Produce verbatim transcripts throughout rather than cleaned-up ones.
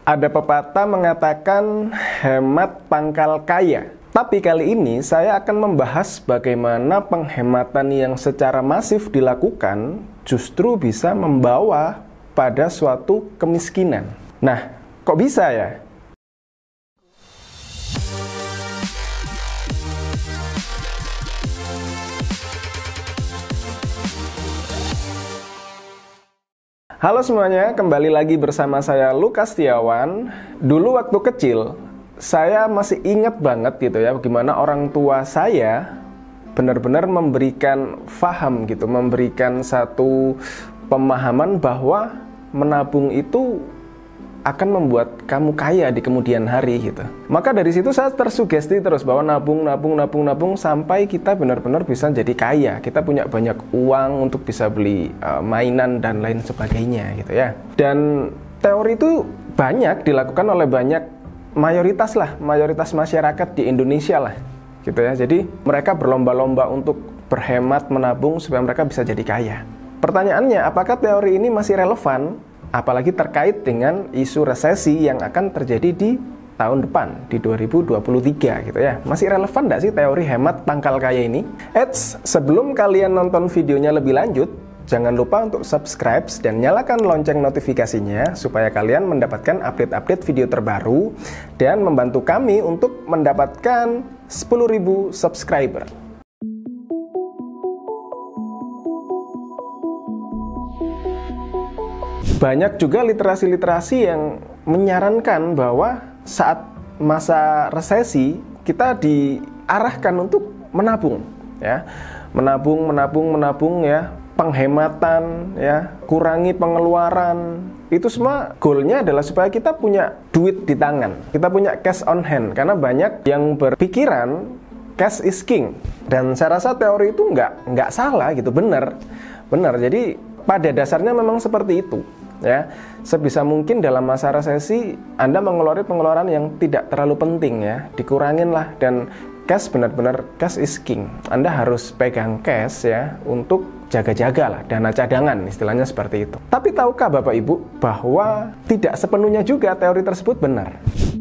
Ada pepatah mengatakan hemat pangkal kaya. Tapi kali ini saya akan membahas bagaimana penghematan yang secara masif dilakukan justru bisa membawa pada suatu kemiskinan. Nah, kok bisa ya? Halo semuanya, kembali lagi bersama saya Lukas Setiawan. Dulu waktu kecil, saya masih ingat banget gitu ya, bagaimana orang tua saya benar-benar memberikan faham gitu, memberikan satu pemahaman bahwa menabung itu akan membuat kamu kaya di kemudian hari gitu. Maka dari situ saya tersugesti terus bahwa nabung, nabung, nabung, nabung sampai kita benar-benar bisa jadi kaya. Kita punya banyak uang untuk bisa beli uh, mainan dan lain sebagainya gitu ya. Dan teori itu banyak dilakukan oleh banyak mayoritas lah, mayoritas masyarakat di Indonesia lah gitu ya. Jadi mereka berlomba-lomba untuk berhemat, menabung supaya mereka bisa jadi kaya. Pertanyaannya, apakah teori ini masih relevan? Apalagi terkait dengan isu resesi yang akan terjadi di tahun depan, di dua ribu dua puluh tiga gitu ya. Masih relevan nggak sih teori hemat pangkal kaya ini? Eits, sebelum kalian nonton videonya lebih lanjut, jangan lupa untuk subscribe dan nyalakan lonceng notifikasinya supaya kalian mendapatkan update-update video terbaru dan membantu kami untuk mendapatkan sepuluh ribu subscriber. Banyak juga literasi-literasi yang menyarankan bahwa saat masa resesi kita diarahkan untuk menabung ya. Menabung, menabung, menabung ya, penghematan ya, kurangi pengeluaran. Itu semua goalnya adalah supaya kita punya duit di tangan. Kita punya cash on hand karena banyak yang berpikiran cash is king. Dan saya rasa teori itu nggak nggak salah gitu, benar. Benar. Jadi pada dasarnya memang seperti itu. Ya, sebisa mungkin dalam masa resesi Anda mengeluarkan pengeluaran yang tidak terlalu penting ya, dikurangin lah, dan cash benar-benar cash is king. Anda harus pegang cash ya untuk jaga-jaga lah, dana cadangan istilahnya seperti itu. Tapi tahukah Bapak Ibu bahwa tidak sepenuhnya juga teori tersebut benar?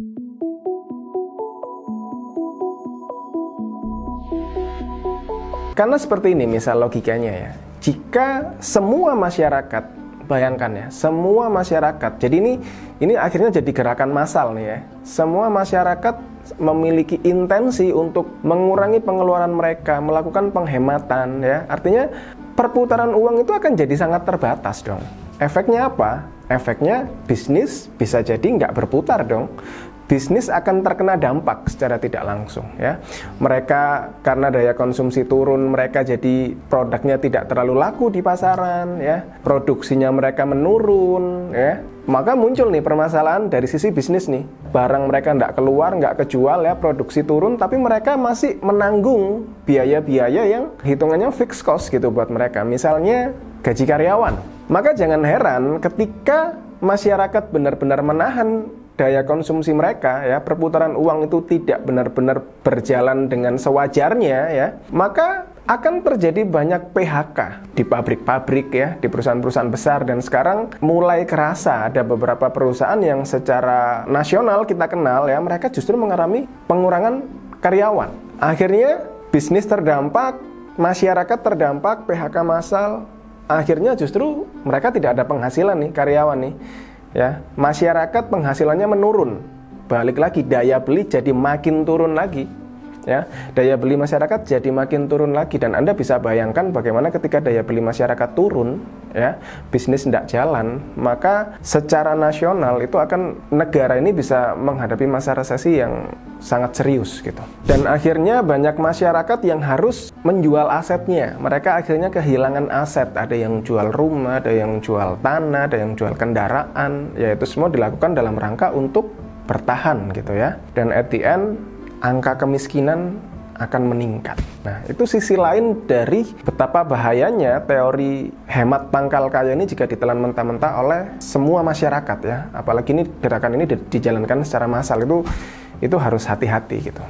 Karena seperti ini misal logikanya ya, jika semua masyarakat, bayangkan ya, semua masyarakat, jadi ini ini akhirnya jadi gerakan massal nih ya. Semua masyarakat memiliki intensi untuk mengurangi pengeluaran mereka, melakukan penghematan ya. Artinya perputaran uang itu akan jadi sangat terbatas dong. Efeknya apa? Efeknya bisnis bisa jadi nggak berputar dong. Bisnis akan terkena dampak secara tidak langsung ya. Mereka karena daya konsumsi turun, mereka jadi produknya tidak terlalu laku di pasaran ya. Produksinya mereka menurun ya. Maka muncul nih permasalahan dari sisi bisnis nih. Barang mereka nggak keluar, nggak kejual ya, produksi turun, tapi mereka masih menanggung biaya-biaya yang hitungannya fixed cost gitu buat mereka. Misalnya gaji karyawan. Maka jangan heran ketika masyarakat benar-benar menahan daya konsumsi mereka ya, perputaran uang itu tidak benar-benar berjalan dengan sewajarnya ya, maka akan terjadi banyak P H K di pabrik-pabrik ya, di perusahaan-perusahaan besar. Dan sekarang mulai kerasa ada beberapa perusahaan yang secara nasional kita kenal ya, mereka justru mengalami pengurangan karyawan. Akhirnya bisnis terdampak, masyarakat terdampak, P H K massal. Akhirnya justru mereka tidak ada penghasilan nih, karyawan nih ya, masyarakat penghasilannya menurun, balik lagi daya beli jadi makin turun lagi ya, daya beli masyarakat jadi makin turun lagi. Dan Anda bisa bayangkan bagaimana ketika daya beli masyarakat turun ya, bisnis tidak jalan, maka secara nasional itu akan, negara ini bisa menghadapi masa resesi yang sangat serius gitu. Dan akhirnya banyak masyarakat yang harus menjual asetnya. Mereka akhirnya kehilangan aset. Ada yang jual rumah, ada yang jual tanah, ada yang jual kendaraan. Ya, itu semua dilakukan dalam rangka untuk bertahan gitu ya. Dan at the end, angka kemiskinan akan meningkat. Nah, itu sisi lain dari betapa bahayanya teori hemat pangkal kaya ini jika ditelan mentah-mentah oleh semua masyarakat ya. Apalagi ini gerakan ini dijalankan secara massal, itu itu harus hati-hati gitu.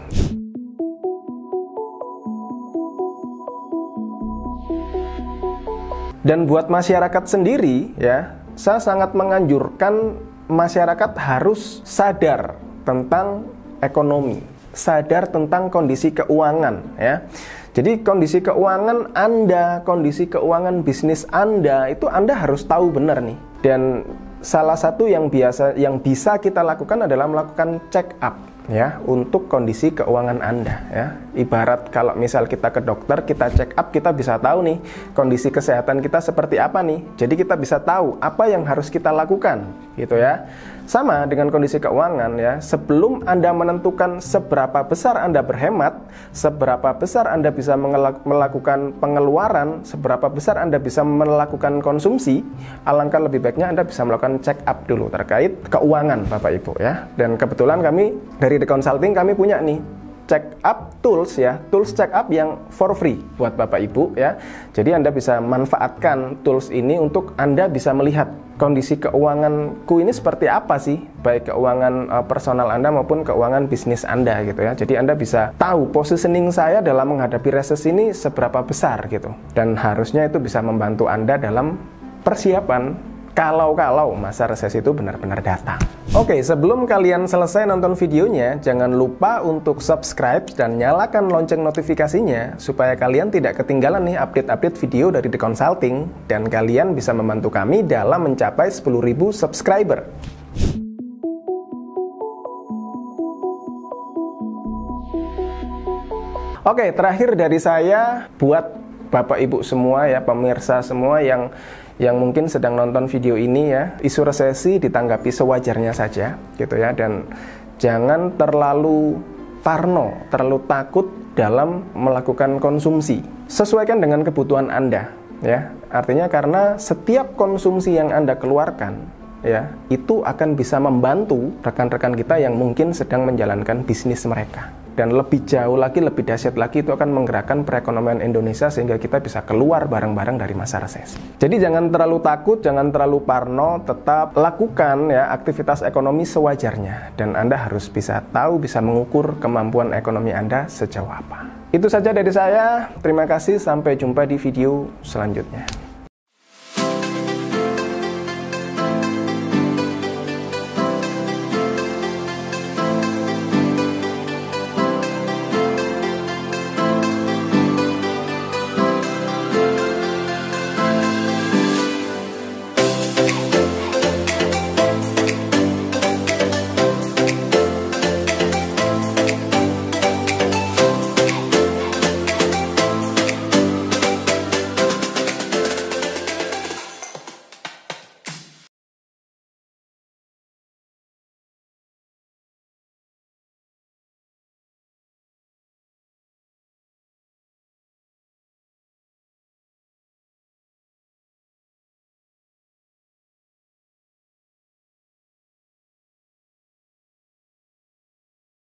Dan buat masyarakat sendiri ya, saya sangat menganjurkan masyarakat harus sadar tentang ekonomi, sadar tentang kondisi keuangan ya. Jadi kondisi keuangan Anda, kondisi keuangan bisnis Anda itu Anda harus tahu benar nih. Dan salah satu yang biasa yang bisa kita lakukan adalah melakukan check up ya untuk kondisi keuangan Anda ya. Ibarat kalau misal kita ke dokter, kita check up, kita bisa tahu nih kondisi kesehatan kita seperti apa nih. Jadi kita bisa tahu apa yang harus kita lakukan gitu ya. Sama dengan kondisi keuangan ya, sebelum Anda menentukan seberapa besar Anda berhemat, seberapa besar Anda bisa melakukan pengeluaran, seberapa besar Anda bisa melakukan konsumsi, alangkah lebih baiknya Anda bisa melakukan check up dulu terkait keuangan Bapak Ibu ya. Dan kebetulan kami dari The Consulting kami punya nih check up tools ya, tools check up yang for free buat Bapak Ibu ya. Jadi Anda bisa manfaatkan tools ini untuk Anda bisa melihat kondisi keuanganku ini seperti apa sih, baik keuangan uh, personal Anda maupun keuangan bisnis Anda gitu ya. Jadi Anda bisa tahu positioning saya dalam menghadapi resesi ini seberapa besar gitu. Dan harusnya itu bisa membantu Anda dalam persiapan kalau-kalau masa resesi itu benar-benar datang. Oke, sebelum kalian selesai nonton videonya, jangan lupa untuk subscribe dan nyalakan lonceng notifikasinya supaya kalian tidak ketinggalan nih update-update video dari The Consulting dan kalian bisa membantu kami dalam mencapai sepuluh ribu subscriber. Oke, terakhir dari saya buat Bapak Ibu semua ya, pemirsa semua yang yang mungkin sedang nonton video ini ya, isu resesi ditanggapi sewajarnya saja gitu ya, dan jangan terlalu parno, terlalu takut dalam melakukan konsumsi. Sesuaikan dengan kebutuhan Anda ya. Artinya karena setiap konsumsi yang Anda keluarkan ya, itu akan bisa membantu rekan-rekan kita yang mungkin sedang menjalankan bisnis mereka. Dan lebih jauh lagi, lebih dahsyat lagi, itu akan menggerakkan perekonomian Indonesia sehingga kita bisa keluar bareng-bareng dari masa resesi. Jadi jangan terlalu takut, jangan terlalu parno, tetap lakukan ya aktivitas ekonomi sewajarnya. Dan Anda harus bisa tahu, bisa mengukur kemampuan ekonomi Anda sejauh apa. Itu saja dari saya, terima kasih, sampai jumpa di video selanjutnya.